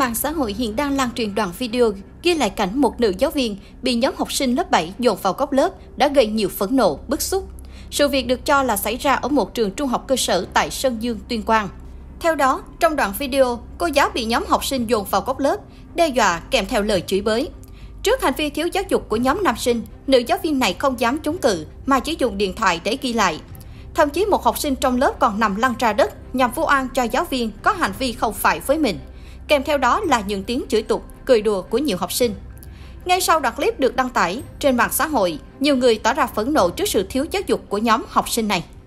Mạng xã hội hiện đang lan truyền đoạn video ghi lại cảnh một nữ giáo viên bị nhóm học sinh lớp 7 dồn vào góc lớp đã gây nhiều phẫn nộ, bức xúc. Sự việc được cho là xảy ra ở một trường trung học cơ sở tại Sơn Dương, Tuyên Quang. Theo đó, trong đoạn video, cô giáo bị nhóm học sinh dồn vào góc lớp, đe dọa kèm theo lời chửi bới. Trước hành vi thiếu giáo dục của nhóm nam sinh, nữ giáo viên này không dám chống cự mà chỉ dùng điện thoại để ghi lại. Thậm chí một học sinh trong lớp còn nằm lăn ra đất nhằm vu oan cho giáo viên có hành vi không phải với mình. Kèm theo đó là những tiếng chửi tục, cười đùa của nhiều học sinh. Ngay sau đoạn clip được đăng tải trên mạng xã hội, nhiều người tỏ ra phẫn nộ trước sự thiếu giáo dục của nhóm học sinh này.